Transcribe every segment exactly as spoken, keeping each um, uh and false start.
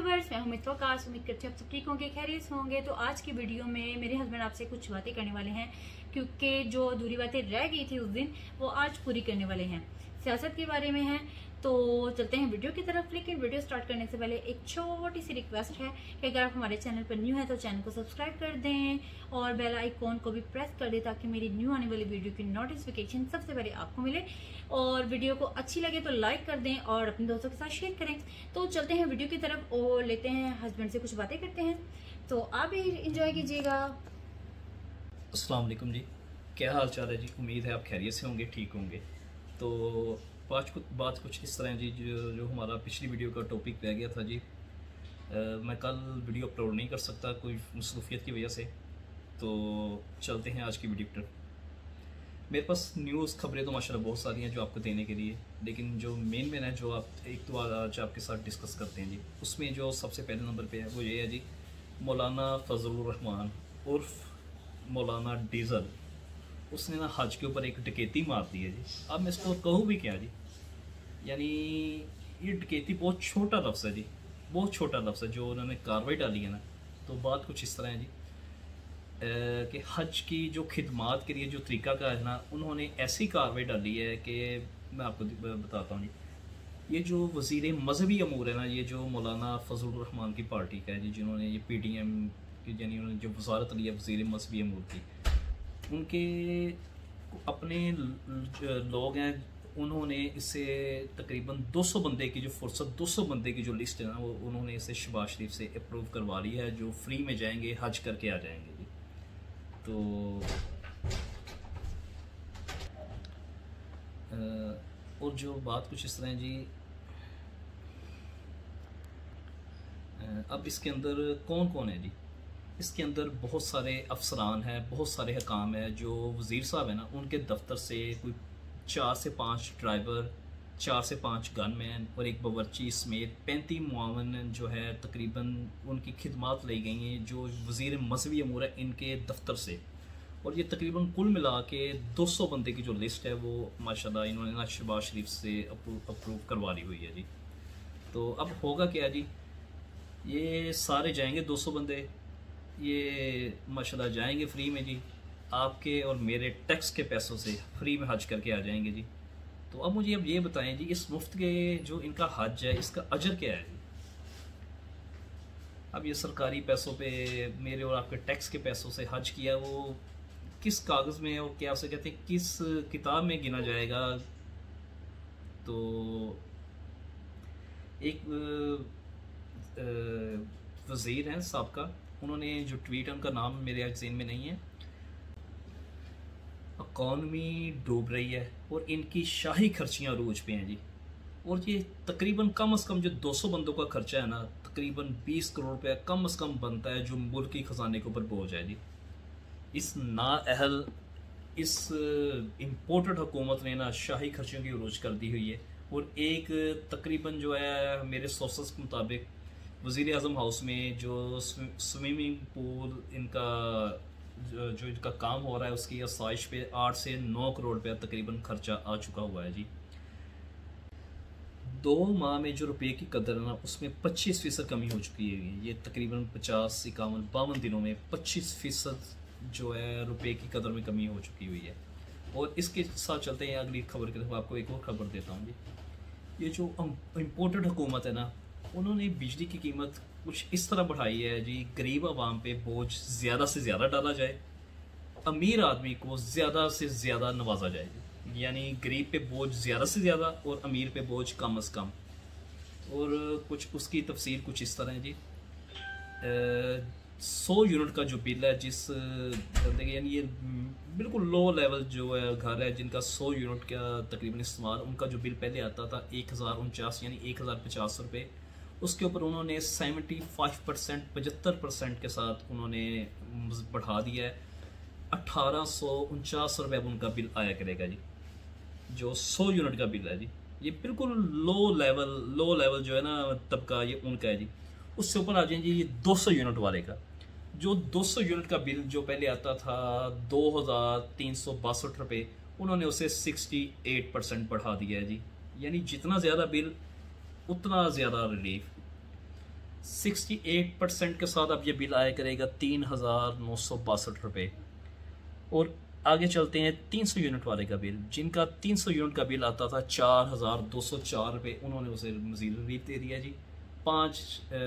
Viewers, मैं हूं मित्र वकास। उम्मीद करती हूँ आप सब ठीक होंगे, खैरियत होंगे। तो आज की वीडियो में मेरे हस्बैंड आपसे कुछ बातें करने वाले हैं, क्योंकि जो अधूरी बातें रह गई थी उस दिन वो आज पूरी करने वाले हैं। सियासत के बारे में है। तो चलते हैं वीडियो की तरफ। लेकिन वीडियो स्टार्ट करने से पहले एक छोटी सी रिक्वेस्ट है कि अगर आप हमारे चैनल पर न्यू है तो चैनल को सब्सक्राइब कर दें और बेल आइकॉन को भी प्रेस कर दें, ताकि मेरी न्यू आने वाली वीडियो की नोटिफिकेशन सबसे पहले आपको मिले। और वीडियो को अच्छी लगे तो लाइक कर दें और अपने दोस्तों के साथ शेयर करें। तो चलते हैं वीडियो की तरफ और लेते हैं हस्बैंड से कुछ बातें करते हैं, तो आप भी इंजॉय कीजिएगा। अस्सलाम वालेकुम जी, क्या हाल चाल है जी। उम्मीद है आप खैरियत से होंगे, ठीक होंगे। तो बात कुछ बात कुछ इस तरह जी, जो जो हमारा पिछली वीडियो का टॉपिक रह गया था जी। आ, मैं कल वीडियो अपलोड नहीं कर सकता कोई मसरूफियत की वजह से। तो चलते हैं आज की वीडियो पर। मेरे पास न्यूज़ खबरें तो माशाल्लाह बहुत सारी हैं जो आपको देने के लिए, लेकिन जो मेन मेन है जो आप एक तो आज आपके साथ डिस्कस करते हैं जी। उसमें जो सबसे पहले नंबर पे है वो ये है जी, मौलाना फजलुर रहमान उर्फ मौलाना डीजल, उसने ना हज के ऊपर एक डकैती मार दी है जी। अब मैं इसको कहूँ भी क्या जी, यानी ये डकैती बहुत छोटा लफ्ज़ है जी, बहुत छोटा लफ्ज़ है जो उन्होंने कार्रवाई डाली है ना। तो बात कुछ इस तरह है जी कि हज की जो खिदमात के लिए जो तरीका का है ना, उन्होंने ऐसी कार्रवाई डाली है कि मैं आपको बताता हूँ जी। ये जो वज़ीर मजहबी अमूर है ना, ये जो मौलाना फजलुर रहमान की पार्टी का है जी, जिन्होंने ये पी डी एम यानी उन्होंने जो वजारत ली है वज़ीर मजहबी अमूर की, उनके अपने लोग हैं, उन्होंने इसे तकरीबन दो सौ बंदे की जो फुर्सत दो सौ बंदे की जो लिस्ट है ना, वो उन्होंने इसे शहबाज शरीफ से अप्रूव करवा ली है, जो फ्री में जाएंगे, हज करके आ जाएंगे जी। तो और जो बात कुछ इस तरह जी, अब इसके अंदर कौन कौन है जी। इसके अंदर बहुत सारे अफसरान हैं, बहुत सारे हकाम हैं। जो वज़ीर साहब हैं ना, उनके दफ्तर से कोई चार से पाँच ड्राइवर, चार से पाँच गनमैन और एक बावर्ची समेत पैंतीस मुआवन जो है तकरीबन उनकी खिदमात ली गई हैं, जो वज़ीर मजहबी अमूर है इनके दफ्तर से। और ये तकरीबन कुल मिला के दो सौ बंदे की जो लिस्ट है वो माशाल्लाह इन्होंने ना शहबाज शरीफ से अप्रूव अप्रूव करवा ली हुई है जी। तो अब होगा क्या जी, ये सारे जाएंगे दो सौ बंदे, ये माशाल्लाह जाएंगे फ्री में जी, आपके और मेरे टैक्स के पैसों से फ्री में हज करके आ जाएंगे जी। तो अब मुझे अब ये बताएं जी, इस मुफ्त के जो इनका हज है इसका अजर क्या है जी। अब ये सरकारी पैसों पे मेरे और आपके टैक्स के पैसों से हज किया, वो किस कागज़ में, वो क्या उसे कहते हैं, किस किताब में गिना जाएगा। तो एक वज़ीर हैं साहब, उन्होंने जो ट्वीट है उनका नाम मेरे जेहन में नहीं है। इकॉनमी डूब रही है और इनकी शाही खर्चियाँ अरूज पे हैं जी। और ये तकरीबन कम अज़ कम जो दो सौ बंदों का खर्चा है ना, तकरीबन बीस करोड़ रुपया कम अज़ कम बनता है, जो मुल्क की ख़जाने के ऊपर बोझ है जी। इस नाअहल इस इम्पोर्टेड हुकूमत ने ना शाही खर्चियों की अरूज कर दी हुई है। और एक तकरीबन जो है मेरे सोर्सेस के मुताबिक वज़ीर आज़म हाउस में जो स्विमिंग पूल इनका जो, जो इनका काम हो रहा है उसकी आसाइश पे आठ से नौ करोड़ रुपया तकरीबन खर्चा आ चुका हुआ है जी। दो माह में जो रुपये की कदर है ना, उसमें पच्चीस फ़ीसद कमी हो चुकी है। ये तकरीबन पचास इक्यावन बावन दिनों में पच्चीस फ़ीसद जो है रुपये की कदर में कमी हो चुकी हुई है। और इसके साथ चलते हैं अगली खबर की तरफ। आपको एक और खबर देता हूँ जी। ये जो इम्पोर्टेड हुकूमत है ना, उन्होंने बिजली की कीमत कुछ इस तरह बढ़ाई है जी, गरीब आवाम पे बोझ ज़्यादा से ज़्यादा डाला जाए, अमीर आदमी को ज़्यादा से ज़्यादा नवाजा जाए, यानी गरीब पे बोझ ज़्यादा से ज़्यादा और अमीर पे बोझ कम अज़ कम। और कुछ उसकी तफसीर कुछ इस तरह है जी। सौ यूनिट का जो बिल है, जिस बंदे यानी ये बिल्कुल लो लेवल जो है घर है जिनका सौ यूनिट का तकरीबन इस्तेमाल, उनका जो बिल पहले आता था एक हज़ार उनचास यानी एक हज़ार पचास रुपये, उसके ऊपर उन्होंने सेवेंटी फाइव परसेंट पचहत्तर परसेंट के साथ उन्होंने बढ़ा दिया है। अट्ठारह सौ उनचास रुपये अब उनका बिल आया करेगा जी, जो सौ यूनिट का बिल है जी। ये बिल्कुल लो लेवल लो लेवल जो है ना तबका, ये उनका है जी। उससे ऊपर आ जाए जी ये दो सौ यूनिट वाले का, जो दो सौ यूनिट का बिल जो पहले आता था दो हज़ार तीन सौ बासठ रुपये, उन्होंने उसे सिक्सटी एट परसेंट बढ़ा दिया है जी। यानी जितना ज़्यादा बिल उतना ज़्यादा रिलीफ। सिक्सटी एट परसेंट के साथ अब ये बिल आया करेगा तीन हज़ार नौ सौ बासठ रुपये। और आगे चलते हैं तीन सौ यूनिट वाले का बिल, जिनका तीन सौ यूनिट का बिल आता था चार हज़ार दो सौ चार रुपये, उन्होंने उसे मज़ीद रिलीफ दे दिया जी। पाँच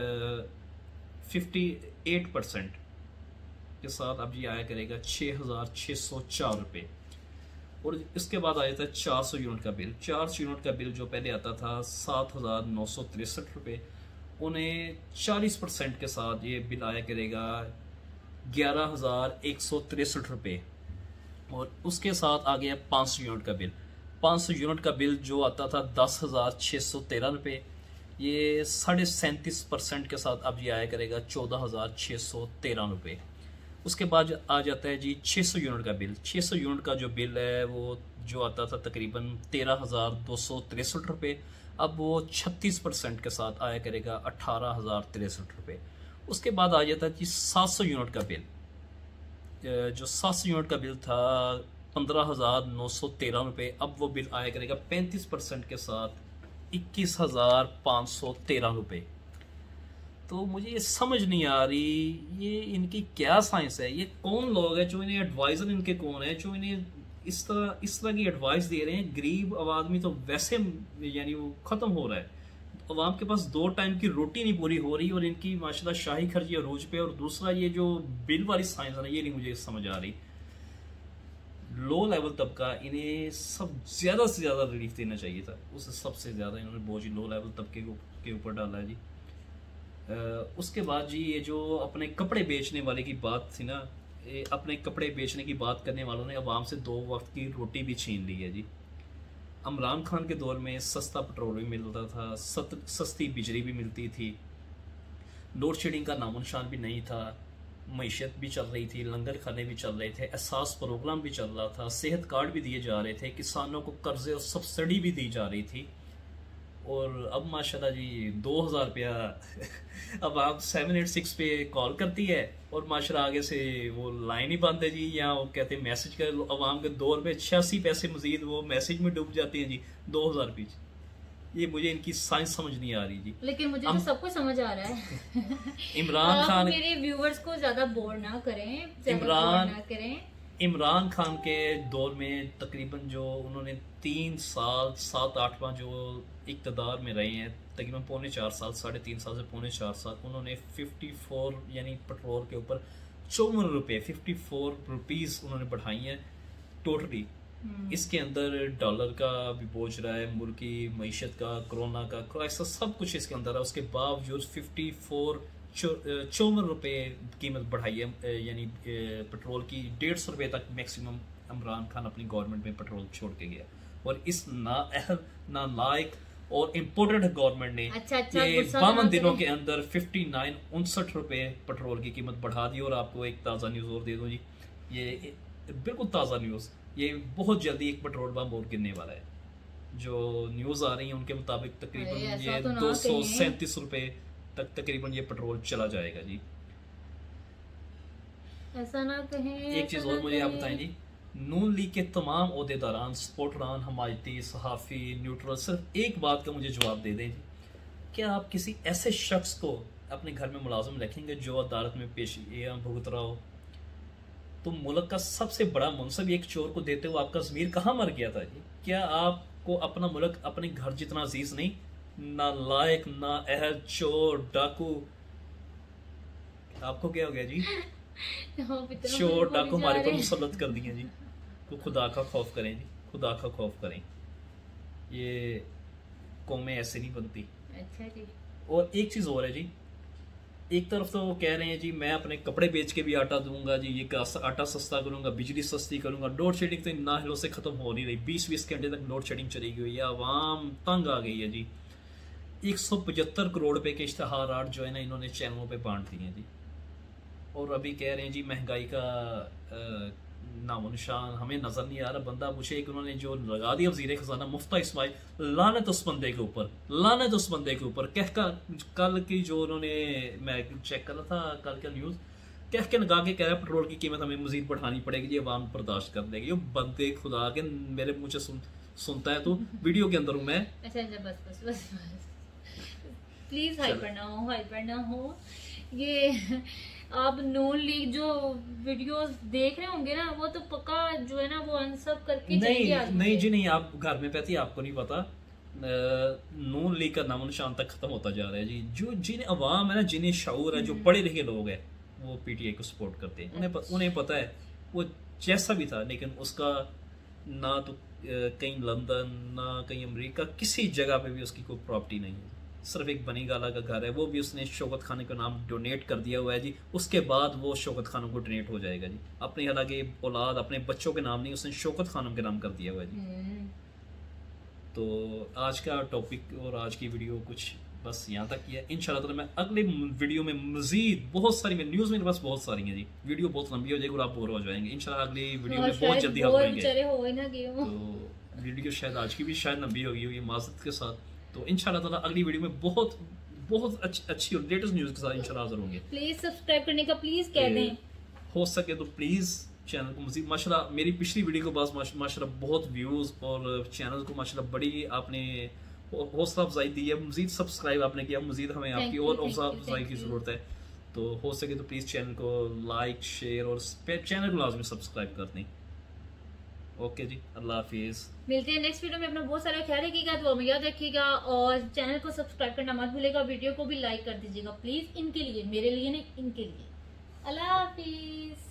फिफ्टी एट परसेंट के साथ अब ये आया करेगा छः हज़ार छः सौ चार रुपये। और इसके बाद आया था चार सौ यूनिट का बिल। चार सौ यूनिट का बिल जो पहले आता था सात हज़ार नौ सौ तिरसठ रुपये, उन्हें चालीस परसेंट के साथ ये बिल आया करेगा ग्यारह हज़ार एक सौ तिरसठ रुपये। और उसके साथ आ गया पाँच सौ यूनिट का बिल। पाँच सौ यूनिट का बिल जो आता था दस हज़ार छः सौ तेरह रुपये, ये साढ़े सैंतीस परसेंट के साथ अब ये आया करेगा चौदह हज़ार छः सौ तेरह रुपये। उसके बाद आ जाता है जी छः सौ यूनिट का बिल। छः सौ यूनिट का जो बिल है वो जो आता था तकरीबन तेरह हज़ार दो सौ तिरसठ रुपये, अब वो छत्तीस परसेंट के साथ आया करेगा अट्ठारह हज़ार तिरसठ रुपये। उसके बाद आ जाता है जी सात सौ यूनिट का बिल। जो सात सौ यूनिट का बिल था पंद्रह हज़ार नौ सौ तेरह रुपये, अब वो बिल आया करेगा पैंतीस परसेंट के साथ इक्कीस हज़ार पाँच सौ तेरह रुपये। तो मुझे ये समझ नहीं आ रही ये इनकी क्या साइंस है, ये कौन लोग हैं जो इन्हें एडवाइज़र इनके कौन है जो इन्हें इस तरह इस तरह की एडवाइस दे रहे हैं। गरीब आदमी तो वैसे यानी वो ख़त्म हो रहा है, अवाम के पास दो टाइम की रोटी नहीं पूरी हो रही और इनकी माशाल्लाह शाही खर्ची अरूज पे। और दूसरा ये जो बिल वाली साइंस है ना, ये नहीं मुझे समझ आ रही। लो लेवल तबका इन्हें सब ज़्यादा से ज़्यादा रिलीफ देना चाहिए था, उससे सबसे ज़्यादा इन्होंने बोझ लो लेवल तबके के ऊपर डाला है जी। आ, उसके बाद जी ये जो अपने कपड़े बेचने वाले की बात थी ना, अपने कपड़े बेचने की बात करने वालों ने अवाम से दो वक्त की रोटी भी छीन ली है जी। इमरान खान के दौर में सस्ता पेट्रोल भी मिलता था, सस्ती बिजली भी मिलती थी, लोड शेडिंग का नामो निशान भी नहीं था, मईशत भी चल रही थी, लंगर खाने भी चल रहे थे, एहसास प्रोग्राम भी चल रहा था, सेहत कार्ड भी दिए जा रहे थे, किसानों को कर्जे और सब्सिडी भी दी जा रही थी। और अब माशाल्लाह जी दो हज़ार रुपया अब आप सेवन एट सिक्स पे कॉल करती है और माशाल्लाह आगे से वो लाइन ही बंद है जी, या वो कहते हैं मैसेज कर अवाम के दो रुपये छियासी पैसे मजीद वो मैसेज में डूब जाते हैं जी दो हज़ार रुपये। ये मुझे इनकी साइंस समझ नहीं आ रही जी, लेकिन मुझे तो सब कुछ समझ आ रहा है। इमरान खान मेरे व्यूवर्स को ज्यादा बोर ना करें, इमरान ना करें। इमरान खान के दौर में तकरीबन जो उन्होंने तीन साल सात आठ माह जो इक़्तिदार में रहे हैं, तकरीबन पौने चार साल साढ़े तीन साल से पौने चार साल, उन्होंने फिफ्टी फोर यानी पेट्रोल के ऊपर चौवन रुपये फिफ्टी फोर रुपीज़ उन्होंने बढ़ाई हैं टोटली। इसके अंदर डॉलर का भी बोझ रहा है, मुल्की मईशत का, कोरोना का क्राइसिस, सब कुछ इसके अंदर है। उसके बावजूद फिफ्टी फोर चौवन रुपये कीमत बढ़ाई है, यानी पेट्रोल की डेढ़ सौ रुपये तक मैक्सिमम इमरान खान अपनी गवर्नमेंट में पेट्रोल छोड़ के गया। और इस नाअहल ना लायक और इम्पोर्टेंट गवर्नमेंट ने अच्छा, अच्छा, ये बावन दिनों के अंदर फिफ्टी नाइन उनसठ रुपये पेट्रोल की कीमत बढ़ा दी। और आपको एक ताज़ा न्यूज़ और दे दूँ जी, ये बिल्कुल ताज़ा न्यूज़, ये बहुत जल्दी एक पेट्रोल पंप और गिरने वाला है। जो न्यूज़ आ रही है उनके मुताबिक तकरीबन ये तो दो सौ सैंतीस रुपये तक तकरीबन ये पेट्रोल चला जाएगा जी। ऐसा ना कहें। एक चीज़ और मुझे आप बताएं जी, नून लीग के तमाम ओहदेदारान, सपोर्टरान, हमायती, सहाफ़ी, न्यूट्रल, सिर्फ एक बात का मुझे जवाब दे दें जी, क्या आप किसी ऐसे शख्स को अपने घर में मुलाजिम रखेंगे जो अदालत में पेशियां भुगत रहा हो? तो मुल्क का सबसे बड़ा मुनसब एक चोर को देते हुए आपका ज़मीर कहाँ मर गया था जी? क्या आपको अपना मुल्क अपने घर जितना अजीज नहीं? ना लायक, ना अहल, चोर, डाकू, आपको क्या हो गया जी? चोर डाकू हमारे पर मुसल्लत कर दिए जी। तो खुदा का खौफ करें जी, खुदा का खौफ करें, ये कौमें ऐसे नहीं बनती। अच्छा जी। और एक चीज़ और है जी, एक तरफ तो वो कह रहे हैं जी मैं अपने कपड़े बेच के भी आटा दूंगा जी, ये आटा सस्ता करूंगा, बिजली सस्ती करूंगा, लोड शेडिंग तो ना हिलों से खत्म हो नहीं रही, बीस बीस घंटे तक लोड शेडिंग चली गई है, आवाम तंग आ गई है जी। एक सौ पचहत्तर करोड़ रुपए के इश्तहार आर्ट जो है ना इन्होंने चैनलों पे बांट दिए हैं जी। और अभी कह रहे हैं जी महंगाई का नामो निशान हमें नजर नहीं आ रहा। बंदा पूछे एक उन्होंने जो लगा दिया वज़ीर खजाना मुफ्ता इस्माइल, लानत उस बंदे के ऊपर, लानत उस बंदे के ऊपर। कह का कल की जो उन्होंने, मैं चेक कर रहा था कल का न्यूज़, कह के लगा के कह रहा है पेट्रोल की कीमत हमें मजीद बढ़ानी पड़ेगी जी, अवाम बर्दाश्त कर देगी। ये बंदे खुदा के मेरे मुँह से सुन सुनता है तो वीडियो के अंदर हूँ मैं। अच्छा अच्छा बस बस बस प्लीज हाइपर ना हो, हाइपर ना हो। ये आप नून लीग जो वीडियोस देख रहे होंगे ना, वो तो पक्का जो है ना वो अनसब करके नहीं नहीं जी नहीं, आप घर में पहती आपको नहीं पता, नून लीग का नामो निशान तक खत्म होता जा रहा है जी। जो जिन्हें अवाम है ना, जिन्हें शऊर है, जो पढ़े लिखे लोग हैं, वो पीटीआई को सपोर्ट करते हैं। उन्हें उन्हें पता है वो जैसा भी था, लेकिन उसका ना तो कहीं लंदन ना कहीं अमेरिका किसी जगह पे भी उसकी कोई प्रॉपर्टी नहीं है, सिर्फ एक बनी गाला का घर है, वो भी उसने शौकत खान का नाम डोनेट कर दिया हुआ है जी। उसके बाद वो शौकत खानों को डोनेट हो जाएगा जी, अपनी हालांकि औलाद अपने बच्चों के नाम नहीं, उसने शौकत खानों के नाम कर दिया हुआ है जी। तो आज का टॉपिक और आज की वीडियो कुछ बस यहाँ तक ही है। इंशाल्लाह ताला मैं अगले वीडियो में मजीद बहुत सारी, मैं न्यूज़ मेरे पास बहुत सारी हैं जी, वीडियो बहुत लंबी हो जाएगी और आप बोर हो जाएंगे। इंशाल्लाह अगली वीडियो में बहुत जल्दी हाजिर होंगे। तो वीडियो शायद आज की भी शायद लंबी होगी हुई माज़रत के साथ। तो इंशाल्लाह ताला अगली वीडियो में बहुत बहुत अच्छी अच्छी और लेटेस्ट न्यूज़ के साथ इंशाल्लाह हाजिर होंगे। प्लीज सब्सक्राइब करने का प्लीज कह दें, हो सके तो प्लीज़ चैनल को मजीद, माशाल्लाह मेरी पिछली वीडियो के बाद माशाल्लाह बहुत व्यूज़ और चैनल को माशाल्लाह बड़ी आपने हौसला अफजाई दी है, मजीद सब्सक्राइब आपने किया, मजीद हमें आपकी और हौसला अफजाई की ज़रूरत है। तो हो सके तो प्लीज़ चैनल को लाइक शेयर और चैनल को लाजमी सब्सक्राइब कर दें। ओके जी, अल्लाह हाफिज़। मिलते हैं नेक्स्ट वीडियो में। अपना बहुत सारा ख्याल रखिएगा, तो हमें याद रखिएगा और चैनल को सब्सक्राइब करना मत भूलिएगा, वीडियो को भी लाइक कर दीजिएगा प्लीज, इनके लिए, मेरे लिए नहीं, इनके लिए। अल्लाह हाफिज़।